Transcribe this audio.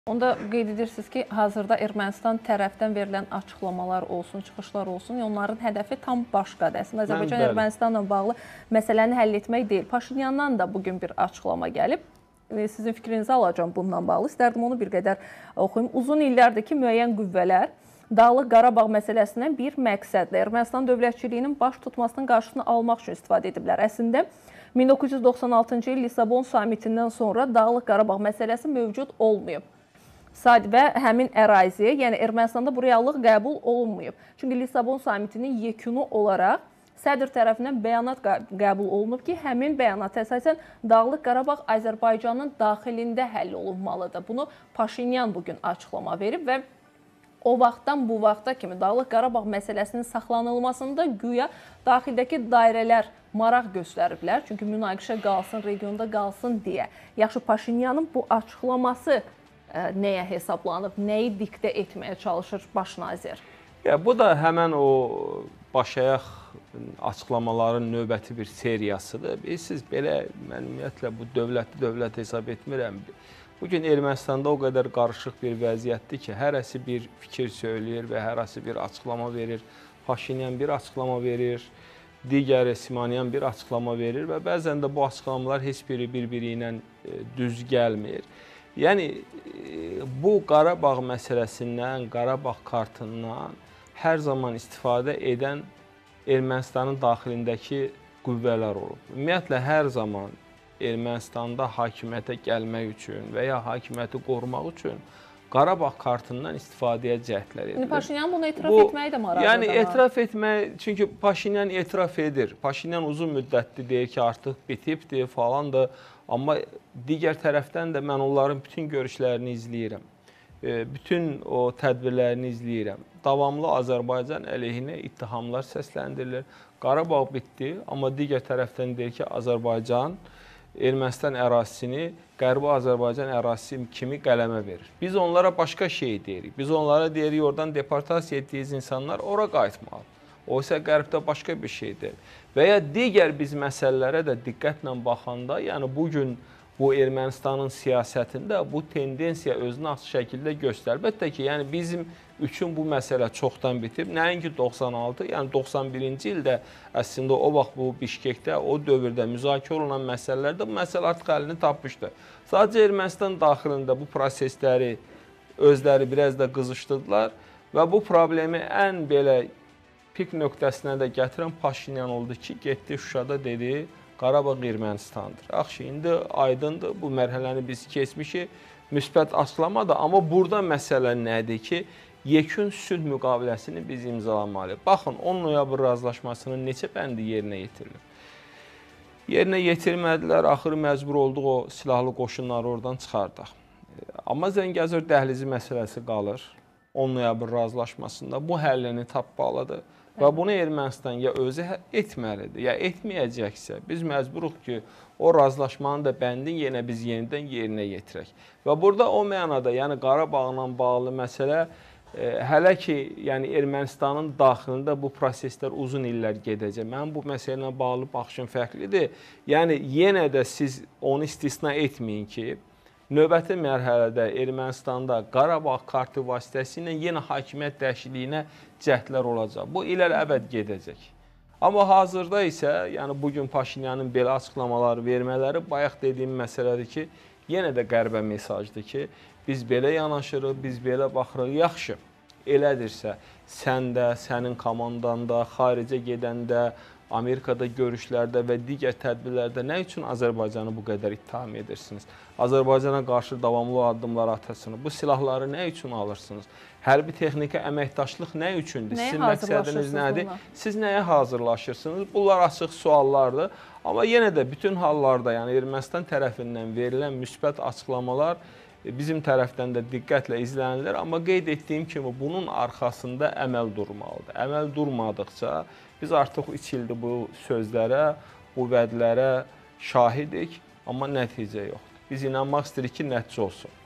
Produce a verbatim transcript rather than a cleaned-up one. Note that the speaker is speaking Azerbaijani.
Onda qeyd edirsiniz ki, hazırda Ermənistan tərəfdən verilən açıqlamalar olsun, çıxışlar olsun, onların hədəfi tam başqadır. Əslində, Azərbaycan Ermənistanla bağlı məsələni həll etmək deyil. Paşinyandan da bugün bir açıqlama gəlib. Sizin fikrinizi alacağım bununla bağlı. İstərdim onu bir qədər oxuyum. Uzun illərdir ki, müəyyən qüvvələr Dağlıq Qarabağ məsələsindən bir məqsədlə Ermənistan dövlətçiliyinin baş tutmasının qarşısını almaq üçün istifadə ediblər. Əslində, min doqquz yüz doxsan altıncı il Lissabon samitindən sonra Dağlıq Qarabağ məsələsi mövcud olmayıb. Və həmin ərazi, yəni Ermənistanda bu reallıq qəbul olunmayıb. Çünki Lissabon samitinin yekunu olaraq sədr tərəfindən bəyanat qəbul olunub ki, həmin bəyanat əsasən Dağlıq Qarabağ Azərbaycanın daxilində həll olunmalıdır. Bunu Paşinyan bugün açıqlama verib və o vaxtdan bu vaxta kimi Dağlıq Qarabağ məsələsinin saxlanılmasında güya daxildəki dairələr maraq göstəriblər. Çünki münaqişə qalsın, regionda qalsın deyə. Yaxşı, Paşinyanın bu açıqlaması nəyə hesablanıb, nəyi diktə etməyə çalışır baş nazir? Ya, bu da həmən o başayaq açıqlamaların növbəti bir seriyasıdır. Siz belə, mən ümumiyyətlə bu dövləti dövlət hesab etmirəm. Bugün Ermənistanda o qədər qarışıq bir vəziyyətdir ki, hərəsi bir fikir söyləyir və hərəsi bir açıqlama verir. Paşinyan bir açıqlama verir, digəri Simonyan bir açıqlama verir və bəzən də bu açıqlamalar heç biri bir-biri ilə düz gəlmir. Yəni, bu Qarabağ məsələsindən, Qarabağ kartından hər zaman istifadə edən Ermənistanın daxilindəki qüvvələr olub. Ümumiyyətlə, hər zaman Ermənistanda hakimiyyətə gəlmək üçün və ya hakimiyyəti qorumaq üçün Qarabağ kartından istifadəyə cəhdlər edilir. Paşinyan bunu etiraf etməyi də maraqlıdır. Yəni, etiraf etmək, çünki Paşinyan etiraf edir. Paşinyan uzun müddətli deyir ki, artıq bitibdir falandır. Amma digər tərəfdən də mən onların bütün görüşlərini izləyirəm. Bütün o tədbirlərini izləyirəm. Davamlı Azərbaycan əleyhinə ittihamlar səsləndirilir. Qarabağ bitdi, amma digər tərəfdən deyir ki, Azərbaycan Ermənistan ərazisini Qərbi Azərbaycan ərazisi kimi qələmə verir. Biz onlara başqa şey deyirik. Biz onlara deyirik, oradan deportasiya etdiyiniz insanlar ora qayıtmalı. O isə Qərbdə başqa bir şeydir. Və ya digər biz məsələlərə də diqqətlə baxanda, yəni bugün bu Ermənistanın siyasətində bu tendensiya özünü açıq şəkildə göstərir. Əlbəttə ki, yəni bizim üçün bu məsələ çoxdan bitib. Nəinki doxsan altı, yəni doxsan birinci ildə əslində o vaxt bu Bişkekdə, o dövrdə müzakirə olunan məsələlərdə bu məsələ artıq əlini tapmışdı. Sadəcə Ermənistan daxilində bu prosesləri özləri biraz da qızışdırdılar və bu problemi ən belə pik nöqtəsinə də gətirən Paşinyan oldu ki, getdi Şuşada dedi, Qarabağ Ermənistandır. Yaxşı, indi aydındır, bu mərhələni biz keçmişik, müsbət açıqlamadır. Amma burada məsələ nədir ki, yekun sülh müqaviləsini biz imzalamalıyıq. Baxın, on noyabr razılaşmasının neçə bəndi yerinə yetirilib? Yerinə yetirmədilər, axırı məcbur olduq o silahlı qoşunları oradan çıxardaq. Amma Zəngəzur dəhlizi məsələsi qalır on noyabr razılaşmasında. Bu həllini tapmalıdır. Və bunu Ermənistan ya özü etməlidir, ya etməyəcəksə, biz məcburuq ki, o razılaşmanın da bəndini yenə biz yenidən yerinə yetirək. Və burada o mənada, yəni Qarabağla bağlı məsələ, hələ ki, yəni Ermənistanın daxilində bu proseslər uzun illər gedəcək. Mənim bu məsələ ilə bağlı baxışım fərqlidir. Yəni, yenə də siz onu istisna etməyin ki, növbəti mərhələdə Ermənistanda Qarabağ kartı vasitəsilə yenə hakimiyyət dəyişikliyinə cəhdlər olacaq. Bu illər əbəd gedəcək. Amma hazırda isə, yəni bugün Paşinyanın belə açıqlamaları vermələri bayaq dediyim məsələdir ki, yenə də qərbə mesajdır ki, biz belə yanaşırıq, biz belə baxırıq. Yaxşı, elədirsə, sən də, sənin komandanda, xaricə gedəndə, Amerikada görüşlərdə və digər tədbirlərdə nə üçün Azərbaycanı bu qədər ittiham edirsiniz? Azərbaycana qarşı davamlı addımlar atırsınız. Bu silahları nə üçün alırsınız? Hərbi texniki əməkdaşlıq nə üçündür? Sizin məqsədiniz nədir? Siz nəyə hazırlaşırsınız? Bunlar açıq suallardır. Amma yenə də bütün hallarda, yəni Ermənistan tərəfindən verilən müsbət açıqlamalar bizim tərəfdən də diqqətlə izlənilir. Amma qeyd etdiyim kimi bunun arxasında əməl durmalıdır. Əməl durmadıqca biz artıq üç ildir bu sözlərə, bu vədlərə şahidik, amma nəticə yoxdur. Biz inanmaq istəyirik ki, nəticə olsun.